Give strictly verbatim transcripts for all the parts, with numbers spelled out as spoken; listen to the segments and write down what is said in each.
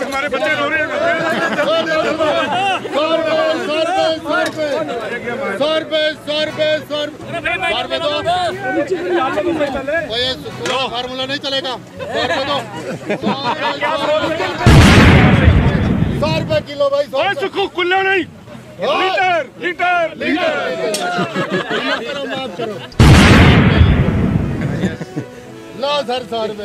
हमारे बच्चे रो रहे हैं। सौ रुपए सौ रुपए सौ रुपए दो। फार्मूला नहीं चलेगा। सौ रुपए दो। सौ रुपए किलो भाई। सौ कुल्ला नहीं। लीटर लीटर लीटर करो माफ करो। ला सर सौ रुपए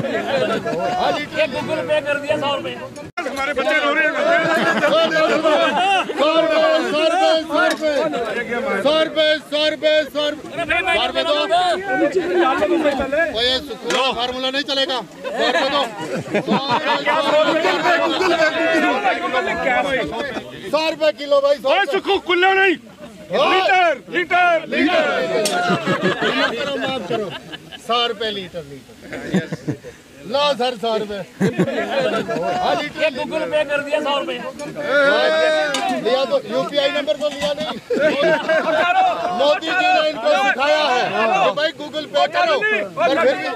गूगल पे कर दिया। सौ रुपए हमारे बच्चे रो रहे हैं। सौ रुपए सौ रुपए सौ रुपए सौ रुपए सौ रुपए दो। फार्मूला नहीं चलेगा। सौ रुपए दो। सौ रुपए किलो भाई। सौ कुल्ला नहीं। लीटर लीटर लीटर करो माफ करो। सौ रुपए लीटर लीटर ला सर सौ रुपए गूगल पे कर दिया। सौ रुपए लिया तो यूपीआई नंबर तो लिया नहीं। मोदी जी ने इनको सिखाया है तो भाई गूगल पे करो। पर फिर भी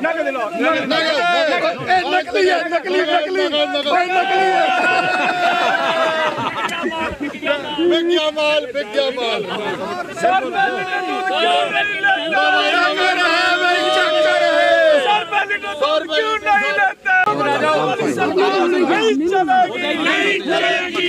नकली है। नकली नकली नकली है। बिक गया माल बिक गया माल। क्यों नहीं लेते? नहीं चलेगी नहीं चलेगी।